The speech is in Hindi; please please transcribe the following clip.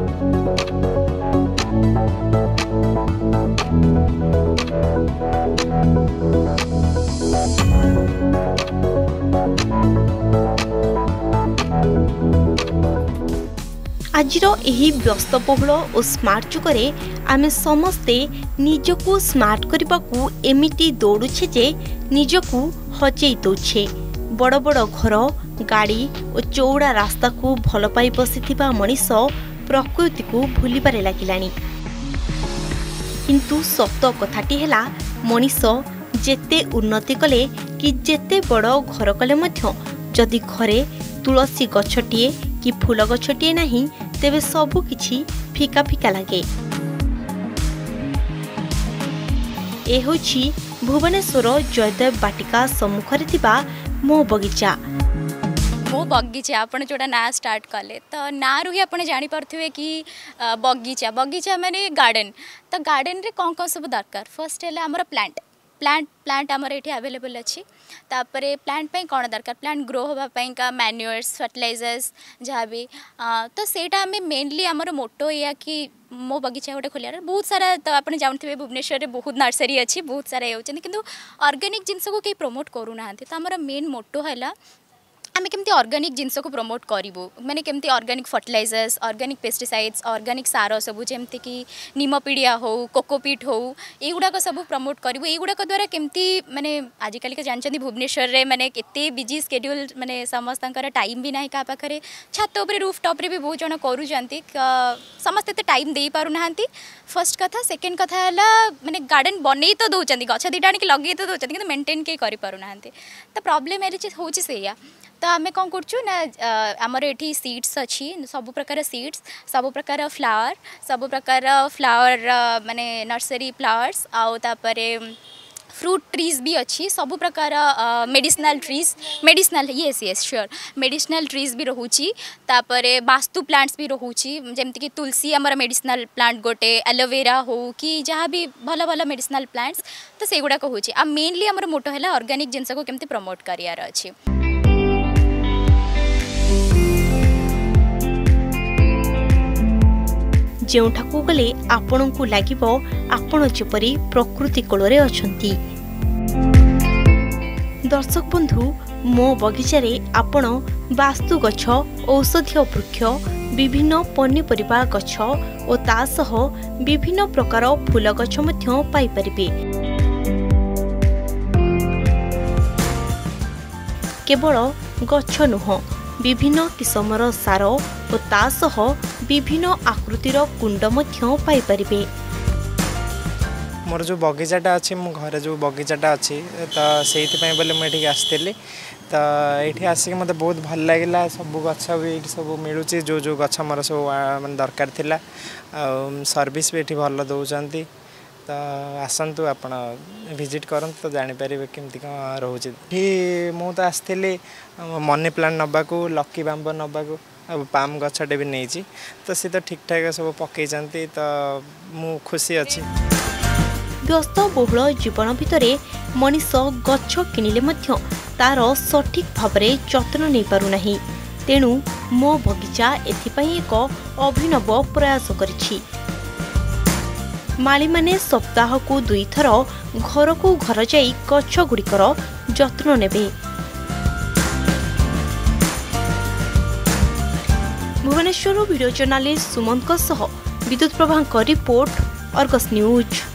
आजिर एही व्यस्तबहुल और स्मार्ट जुगरे आमे समस्ते निजकू स्मार्ट करने को एमिटी दौड़ुछे जे निजकू हजई दौछे। बड़ बड़ घर गाड़ी और चौड़ा रास्ता को भल पाई बसिथिबा मनीष प्रकृति को भूलिबारे लागिलानी। किंतु सत कथाटी हेला मनीष जेते उन्नति कले कि जेते बड़ घर कले मध्य जदि घरे तुलसी गछटिए कि फूल गछटिए नहीं तेबे सबु किछि फिका फिका लागे। ए होछि भुवनेश्वर जयदेव बाटिका सम्मुखरे थिबा मो बगीचा। मो बगीचा आपण जोड़ा ना स्टार्ट कले तो ना रू ही आपने जानी पारथिबे कि बगीचा बगीचा माने गार्डन। तो गार्डन रे कौन कौन सब दरकार फर्स्ट है हमर प्लांट आमर ये अवेलेबल अच्छी। तापरे प्लांट पे कौन दरकार प्लांट ग्रो होगापाई का मैन्यूअर्स फर्टिलाइजर्स जहाँ भी तो सेटा आम मेनली आमर मोटो या कि मो बगीचा गोटे खोलियार बहुत सारा तो आपने जानते भुवनेश्वर में बहुत नर्सरी अच्छी बहुत सारा ये किंतु ऑर्गेनिक जिनस को कहीं प्रमोट करूना। तो आमर मेन मोटो है आमे केमती ऑर्गेनिक जिनस को प्रमोट करूँ माने केमती organic fertilisers organic pesticides organic सार सब जमती कि नीमपीडिया हो कोकोपीट हो युवाक सब प्रमोट करूँ। युवाक द्वारा केमती माने आजिकल के जानते भुवनेश्वर में माने केते बिजी स्केड्यूल माने समस्त टाइम भी ना क्या पाखे छात उपर रूफ टॉप रे भी बहुत जन कर समस्ते तो टाइम दे पारना। फर्स्ट कथा सेकेंड कथा है माने गार्डन बन तो दौरान गछ दीटा आनिक लगे तो दौरान कि मेंटेन कहीं करें। तो प्रॉब्लम हूँ से तो आम कौन कर आमर ये सीड्स अच्छी सब प्रकार सीड्स सब प्रकार फ्लावर माने नर्सरी फ्लावर्स आउ तापरे फ्रूट ट्रीज भी अच्छी सब प्रकार medicinal trees medicinal yes sure medicinal trees भी रोची। तापरे वास्तु प्लांट्स भी रोची जमती कि तुलसी आमर मेडिसिनल प्लांट गोटे एलोवेरा हो कि जहाँ भी भल भल मेडिसिनल प्लांट्स तो से गुड़ाक हो मेनली आमर मोटो है ऑर्गेनिक जिनस को केमती प्रमोट करार अच्छी। जेउठाकू गले आपणकू लागिबो आपण जेपरी प्रकृति कोलरे अछंती। दर्शक बंधु मो बगीचारे आपण वास्तु गछ औषधीय वृक्ष विभिन्न पनीपरिबा गछ और तासह विभिन्न प्रकार फूल गछ मध्य पाई परिबे। केवल गछ नुह विभिन्न किसमर सार और तासह विभिन्न आकृतिर कुंड मध्य पाई परिबे। मोर जो बगीचाटा अच्छी मो घर जो बगीचाटा अच्छी तो से बोले मुझे आसती तो ये आसिक मत बहुत भल लगे सब गछ भी सब मिलूँ जो जो गछ मोर सब मैं दरकार थिला सर्विस भी ये भल दौरान। तो आसतु आप विजिट करते तो जापर केमती कौन रोचे। मु तो आसती मनी प्लांट नबाकू लकी बांब नबाकू पाम गछटे भी नहीं तो सी तो ठीक ठाक सब पकई तो मु खुशी अच्छी। व्यस्त बहुल जीवन भितरे मनीष गछ किनिले मध्य तार सठिक भावरे जत्न नहीं पारु नाही। तेणु मो बगीचा एथिपाई एक अभिनव प्रयास करिछि। माली माने सप्ताह को 2 थर घर को घर जाई गछ गुड़िकर जत्न नेबे। भुवनेश्वर वीडियो जर्नालिस्ट सुमंत विद्युत प्रभाकर रिपोर्ट अर्गस न्यूज।